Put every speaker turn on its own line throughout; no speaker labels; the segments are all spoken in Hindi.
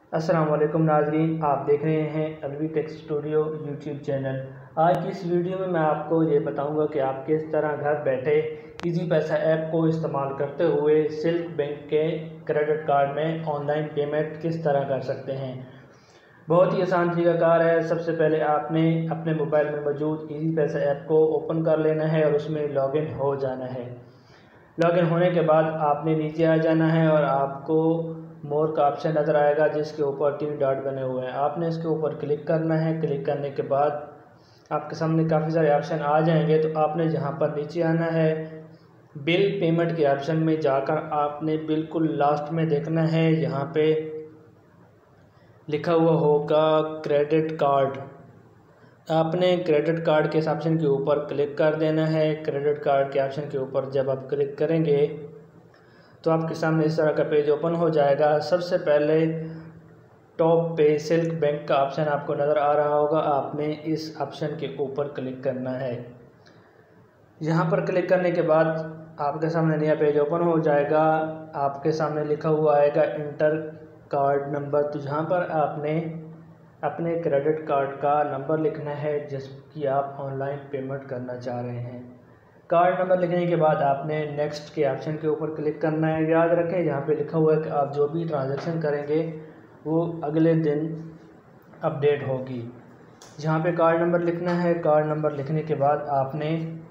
अस्सलाम वालेकुम नाज़रीन, आप देख रहे हैं Alvi tech studio YouTube channel. आज की इस वीडियो में मैं आपको ये बताऊंगा कि आप किस तरह घर बैठे इजी पैसा ऐप को इस्तेमाल करते हुए सिल्क बैंक के क्रेडिट कार्ड में ऑनलाइन पेमेंट किस तरह कर सकते हैं। बहुत ही आसान तरीकाकार है। सबसे पहले आपने अपने मोबाइल में मौजूद इजी पैसा ऐप को ओपन कर लेना है और उसमें लॉगिन हो जाना है। लॉगिन होने के बाद आपने नीचे आ जाना है और आपको मोर का ऑप्शन नज़र आएगा जिसके ऊपर 3 डॉट बने हुए हैं। आपने इसके ऊपर क्लिक करना है। क्लिक करने के बाद आपके सामने काफ़ी सारे ऑप्शन आ जाएंगे। तो आपने जहां पर नीचे आना है, बिल पेमेंट के ऑप्शन में जाकर आपने बिल्कुल लास्ट में देखना है, यहाँ पे लिखा हुआ होगा क्रेडिट कार्ड। आपने क्रेडिट कार्ड के इस ऑप्शन के ऊपर क्लिक कर देना है। क्रेडिट कार्ड के ऑप्शन के ऊपर जब आप क्लिक करेंगे तो आपके सामने इस तरह का पेज ओपन हो जाएगा। सबसे पहले टॉप पे सिल्क बैंक का ऑप्शन आपको नज़र आ रहा होगा। आपने इस ऑप्शन के ऊपर क्लिक करना है। यहाँ पर क्लिक करने के बाद आपके सामने नया पेज ओपन हो जाएगा। आपके सामने लिखा हुआ आएगा इंटर कार्ड नंबर। तो यहाँ पर आपने अपने क्रेडिट कार्ड का नंबर लिखना है जिसकी आप ऑनलाइन पेमेंट करना चाह रहे हैं। कार्ड नंबर लिखने के बाद आपने नेक्स्ट के ऑप्शन के ऊपर क्लिक करना है। याद रखें यहाँ पे लिखा हुआ है कि आप जो भी ट्रांजैक्शन करेंगे वो अगले दिन अपडेट होगी। यहाँ पे कार्ड नंबर लिखना है। कार्ड नंबर लिखने के बाद आपने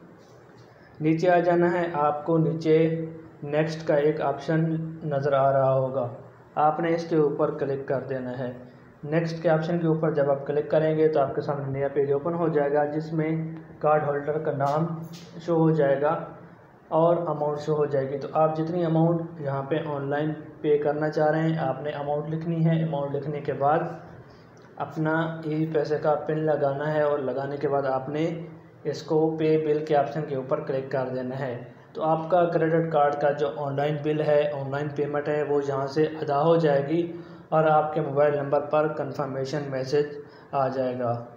नीचे आ जाना है। आपको नीचे नेक्स्ट का एक ऑप्शन नज़र आ रहा होगा, आपने इसके ऊपर क्लिक कर देना है। नेक्स्ट के ऑप्शन के ऊपर जब आप क्लिक करेंगे तो आपके सामने नया पेज ओपन हो जाएगा जिसमें कार्ड होल्डर का नाम शो हो जाएगा और अमाउंट शो हो जाएगी। तो आप जितनी अमाउंट यहाँ पे ऑनलाइन पे करना चाह रहे हैं आपने अमाउंट लिखनी है। अमाउंट लिखने के बाद अपना ई पैसे का पिन लगाना है और लगाने के बाद आपने इसको पे बिल के ऑप्शन के ऊपर क्लिक कर देना है। तो आपका क्रेडिट कार्ड का जो ऑनलाइन बिल है, ऑनलाइन पेमेंट है, वो यहाँ से अदा हो जाएगी और आपके मोबाइल नंबर पर कंफर्मेशन मैसेज आ जाएगा।